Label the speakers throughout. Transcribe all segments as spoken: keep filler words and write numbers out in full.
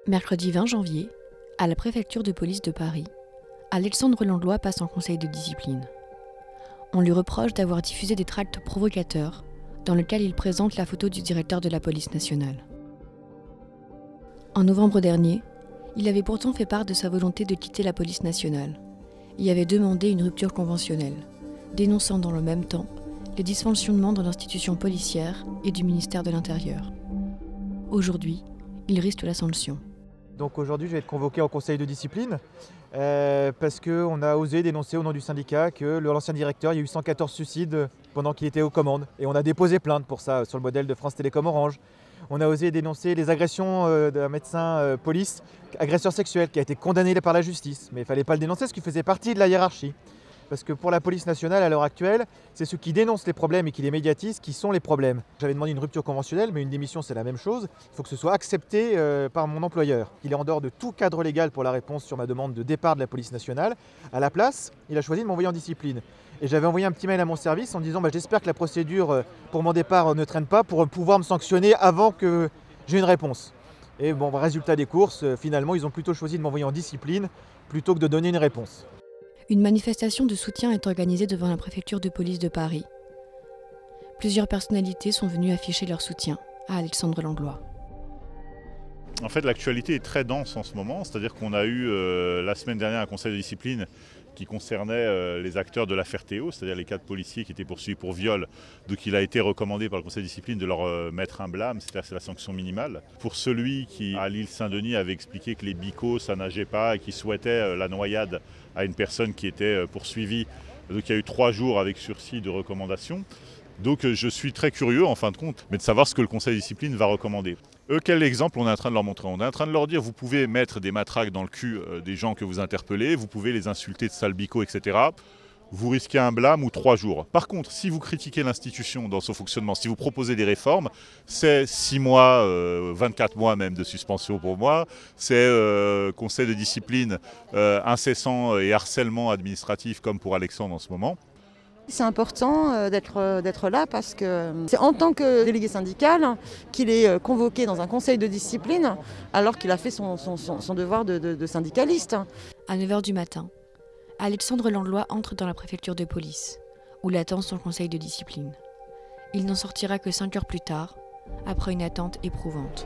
Speaker 1: Mercredi vingt janvier, à la préfecture de police de Paris, Alexandre Langlois passe en conseil de discipline. On lui reproche d'avoir diffusé des tracts provocateurs dans lesquels il présente la photo du directeur de la police nationale. En novembre dernier, il avait pourtant fait part de sa volonté de quitter la police nationale et avait demandé une rupture conventionnelle, dénonçant dans le même temps les dysfonctionnements dans l'institution policière et du ministère de l'Intérieur. Aujourd'hui, il risque la sanction.
Speaker 2: Donc aujourd'hui, je vais être convoqué en conseil de discipline euh, parce qu'on a osé dénoncer au nom du syndicat que l'ancien directeur, il y a eu cent quatorze suicides pendant qu'il était aux commandes. Et on a déposé plainte pour ça, sur le modèle de France Télécom Orange. On a osé dénoncer les agressions euh, d'un médecin euh, police, agresseur sexuel, qui a été condamné par la justice. Mais il ne fallait pas le dénoncer parce qu'il faisait partie de la hiérarchie. Parce que pour la police nationale, à l'heure actuelle, c'est ceux qui dénoncent les problèmes et qui les médiatisent qui sont les problèmes. J'avais demandé une rupture conventionnelle, mais une démission, c'est la même chose. Il faut que ce soit accepté euh, par mon employeur. Il est en dehors de tout cadre légal pour la réponse sur ma demande de départ de la police nationale. À la place, il a choisi de m'envoyer en discipline. Et j'avais envoyé un petit mail à mon service en disant bah, « j'espère que la procédure pour mon départ ne traîne pas pour pouvoir me sanctionner avant que j'ai une réponse ». Et bon, résultat des courses, finalement, ils ont plutôt choisi de m'envoyer en discipline plutôt que de donner une réponse.
Speaker 1: Une manifestation de soutien est organisée devant la préfecture de police de Paris. Plusieurs personnalités sont venues afficher leur soutien à Alexandre Langlois.
Speaker 3: En fait, l'actualité est très dense en ce moment, c'est-à-dire qu'on a eu euh, la semaine dernière un conseil de discipline qui concernait euh, les acteurs de l'affaire Théo, c'est-à-dire les quatre policiers qui étaient poursuivis pour viol. Donc il a été recommandé par le conseil de discipline de leur euh, mettre un blâme, c'est-à-dire c'est la sanction minimale. Pour celui qui, à l'île Saint-Denis, avait expliqué que les bicots, ça nageait pas et qui souhaitait euh, la noyade à une personne qui était euh, poursuivie, donc il y a eu trois jours avec sursis de recommandation. Donc je suis très curieux en fin de compte, mais de savoir ce que le conseil de discipline va recommander. Eux, quel exemple on est en train de leur montrer? On est en train de leur dire vous pouvez mettre des matraques dans le cul des gens que vous interpellez, vous pouvez les insulter de sales bicots, et cetera. Vous risquez un blâme ou trois jours. Par contre, si vous critiquez l'institution dans son fonctionnement, si vous proposez des réformes, c'est six mois, euh, vingt-quatre mois même de suspension pour moi, c'est euh, conseil de discipline euh, incessant et harcèlement administratif comme pour Alexandre en ce moment.
Speaker 4: C'est important d'être d'être là parce que c'est en tant que délégué syndical qu'il est convoqué dans un conseil de discipline alors qu'il a fait son, son, son devoir de, de, de syndicaliste.
Speaker 1: À neuf heures du matin, Alexandre Langlois entre dans la préfecture de police, où l'attend son conseil de discipline. Il n'en sortira que cinq heures plus tard, après une attente éprouvante.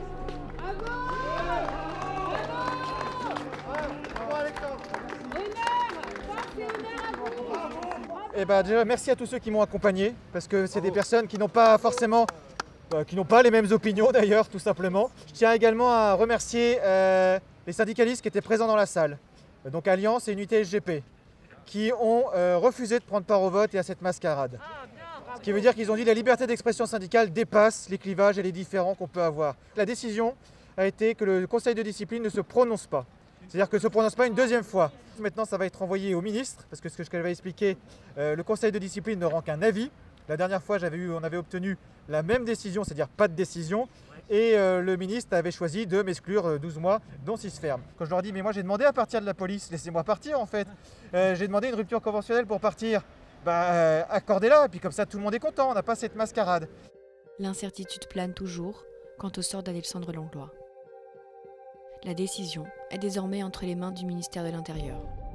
Speaker 2: Eh ben, déjà, merci à tous ceux qui m'ont accompagné, parce que c'est des personnes qui n'ont pas forcément, euh, qui n'ont pas les mêmes opinions d'ailleurs, tout simplement. Je tiens également à remercier euh, les syndicalistes qui étaient présents dans la salle, donc Alliance et Unité S G P, qui ont euh, refusé de prendre part au vote et à cette mascarade. Ce qui veut dire qu'ils ont dit que la liberté d'expression syndicale dépasse les clivages et les différends qu'on peut avoir. La décision a été que le conseil de discipline ne se prononce pas. C'est-à-dire que ne se prononce pas une deuxième fois. Maintenant, ça va être envoyé au ministre, parce que ce que je vais expliquer, euh, le conseil de discipline ne rend qu'un avis. La dernière fois, j'avais eu, on avait obtenu la même décision, c'est-à-dire pas de décision, et euh, le ministre avait choisi de m'exclure douze mois, dont six fermes. Quand je leur dis, mais moi j'ai demandé à partir de la police, laissez-moi partir en fait. Euh, j'ai demandé une rupture conventionnelle pour partir. Bah, euh, accordez-la, et puis comme ça tout le monde est content, on n'a pas cette mascarade.
Speaker 1: L'incertitude plane toujours quant au sort d'Alexandre Langlois. La décision est désormais entre les mains du ministère de l'Intérieur.